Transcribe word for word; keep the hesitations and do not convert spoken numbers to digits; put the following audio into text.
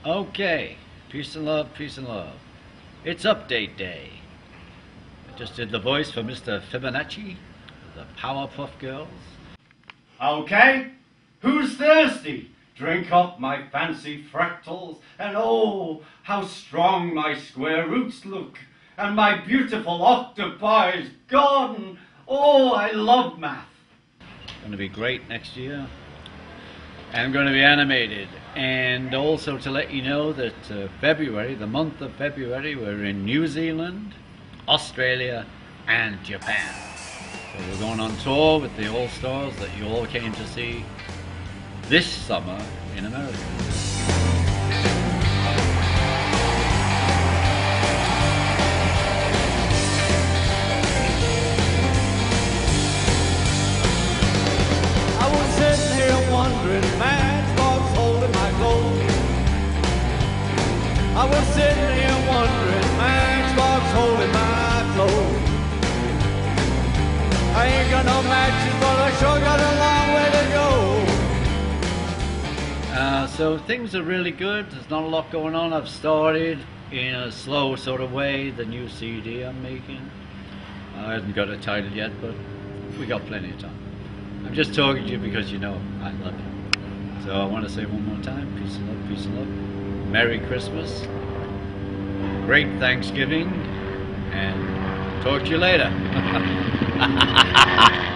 Okay, peace and love, peace and love. It's update day. I just did the voice for Mister Fibonacci, the Powerpuff Girls. Okay, who's thirsty? Drink up my fancy fractals, and oh, how strong my square roots look, and my beautiful octopi's garden. Oh, I love math. Going to be great next year. I'm going to be animated, and also to let you know that uh, February, the month of February, we're in New Zealand, Australia, and Japan. So we're going on tour with the All-Stars that you all came to see this summer in America. I was sitting here wondering, Matchbox holding my clothes. I ain't got no matches, but I sure got a long way to go. Uh, so things are really good. There's not a lot going on. I've started in a slow sort of way the new C D I'm making. I haven't got it titled yet, but we got plenty of time. I'm just talking to you because you know I love you. So I want to say one more time, peace and love, peace and love. Merry Christmas, great Thanksgiving, and talk to you later.